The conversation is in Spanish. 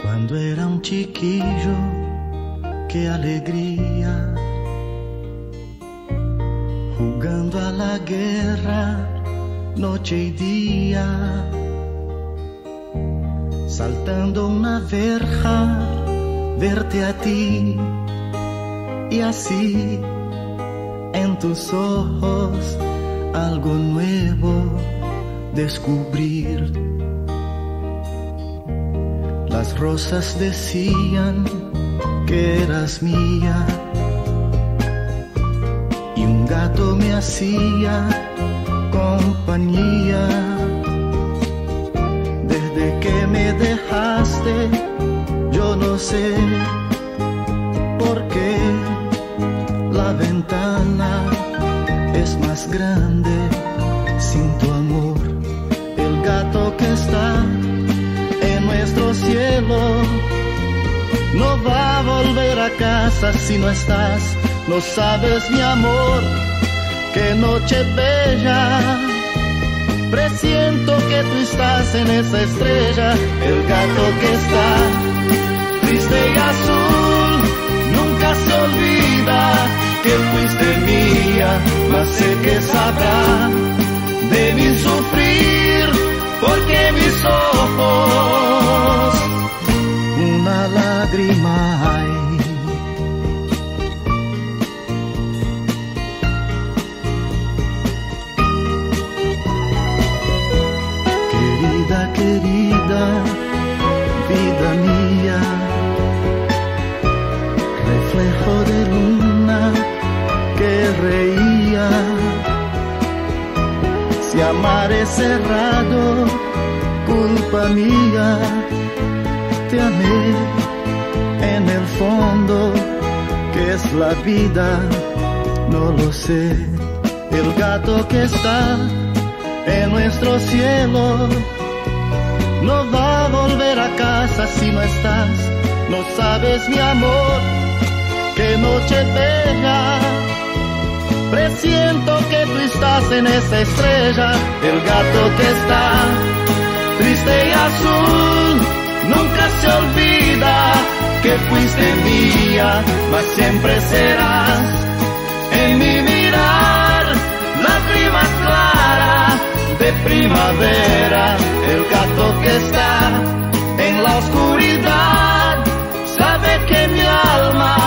Cuando era un chiquillo, qué alegría, jugando a la guerra, noche y día, saltando una verja, verte a ti, y así en tus ojos algo nuevo descubrir. Las rosas decían que eras mía y un gato me hacía compañía. Desde que me dejaste, yo no sé por qué la ventana es más grande sin tu amor. El gato que está en nuestro cielo no va a volver a casa si no estás. No sabes, mi amor, qué noche bella. Presiento que tú estás en esa estrella. El gato que está triste y azul nunca se olvida que fuiste mía, mas sé que sabrá de mi sufrir, porque mis ojos una lágrima hay. Querida, querida, vida mía, reflejo de luna que reía. Si amar es cerrado, culpa mía, te amé en el fondo, que es la vida, no lo sé. El gato que está en nuestro cielo no va a volver a casa si no estás. No sabes, mi amor, qué noche bella. Presiento que tú estás en esa estrella. El gato que está triste y azul nunca se olvida que fuiste mía, mas siempre serás en mi mirar lágrimas claras de primavera. El gato que está en la oscuridad sabe que mi alma